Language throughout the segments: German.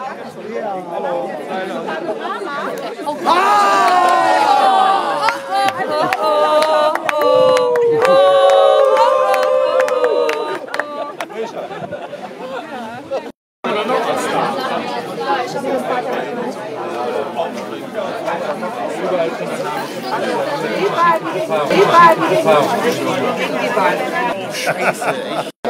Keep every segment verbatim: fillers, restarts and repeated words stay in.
Scheiße,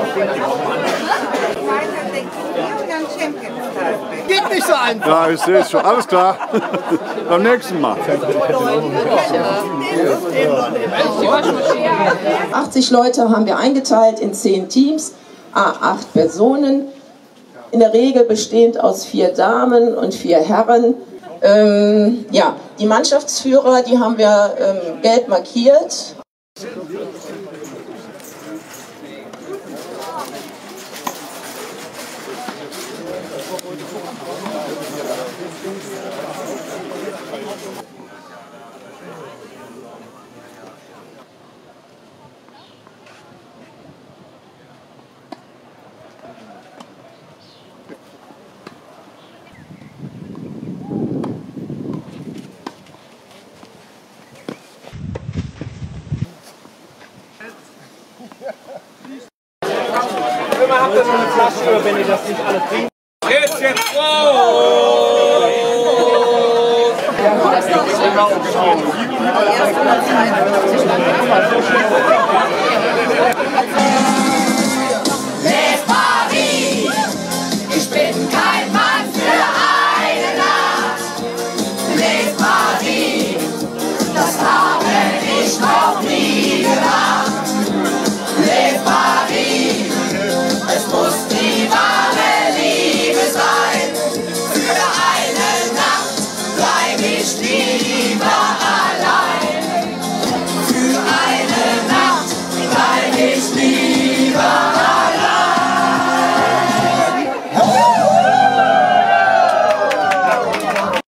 geht nicht so einfach. Ja, ich sehe es schon. Alles klar. Beim nächsten Mal. achtzig Leute haben wir eingeteilt in zehn Teams, à acht Personen. In der Regel bestehend aus vier Damen und vier Herren. Ähm, ja, die Mannschaftsführer, die haben wir ähm, gelb markiert. Immer habt ihr noch eine Flasche, wenn ihr das nicht alle trinkt. Jetzt, jetzt, wow!